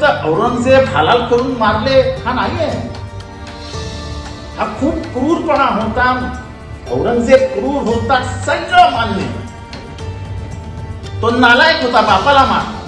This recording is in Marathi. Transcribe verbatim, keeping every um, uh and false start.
फक्त औरंगजेब हालाल करून मारले हा नाहीये, हा खूप क्रूरपणा होता. औरंगजेब क्रूर होता सगळं मान्य, तो नालायक होता, बापाला मार.